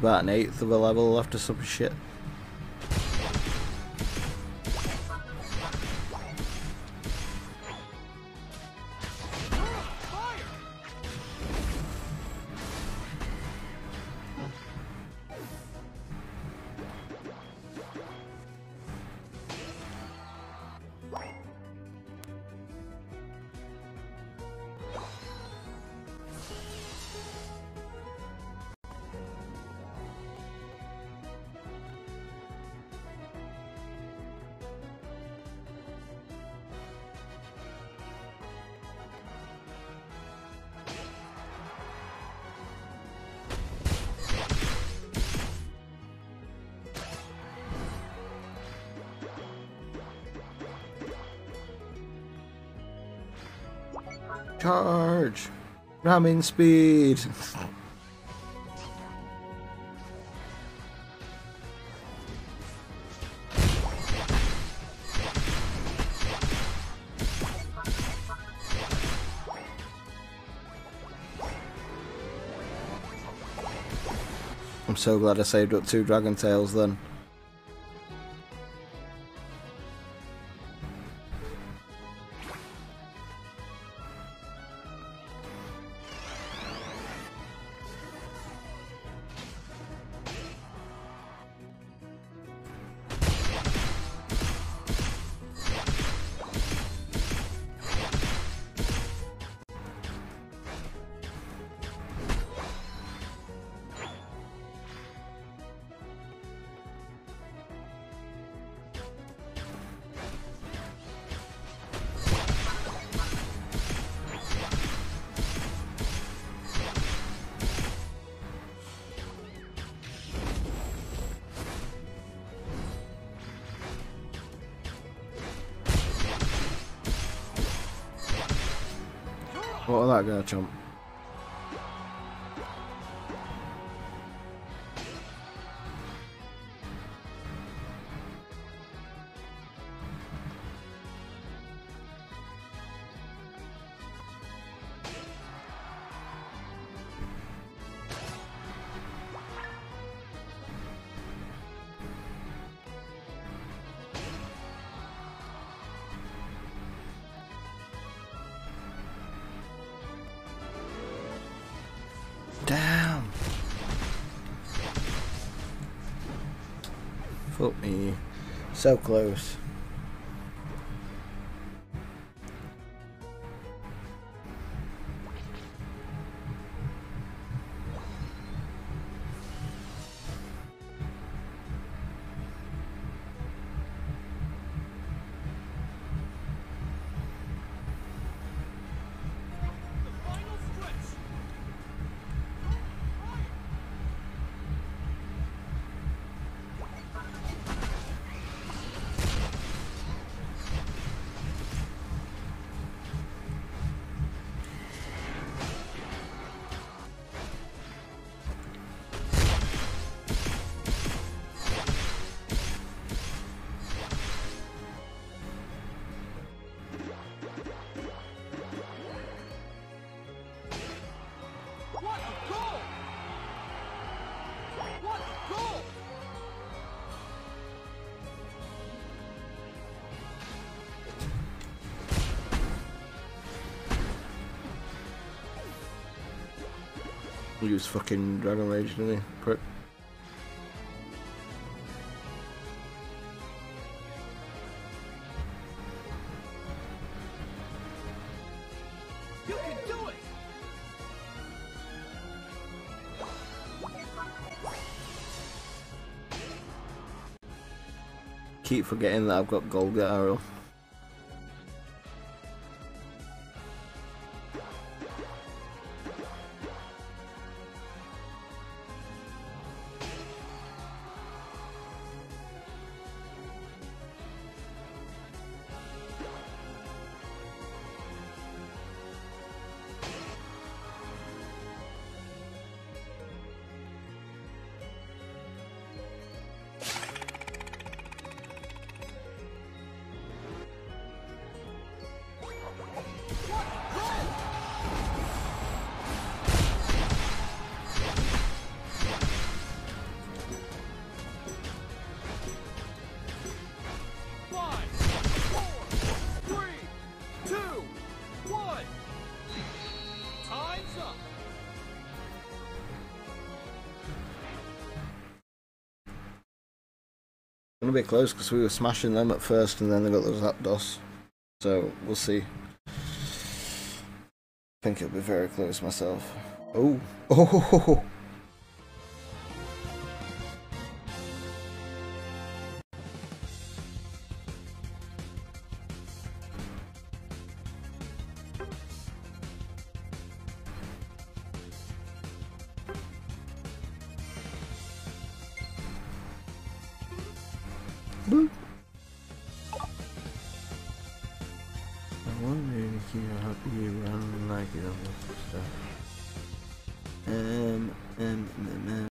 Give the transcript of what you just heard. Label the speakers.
Speaker 1: about an eighth of a level after some shit. Charge! Ramming speed! I'm so glad I saved up 2 Dragon Tails then. What was that gonna jump? Damn! Fuck me. So close. Use fucking Dragon Rage, didn't he? Prick.
Speaker 2: You can do it.
Speaker 1: Keep forgetting that I've got Golga Arrow. Gonna be close because we were smashing them at first and then they got those Zapdos. So we'll see. I think it'll be very close myself. Oh, oh. Boop. I wonder if you're happy running like it.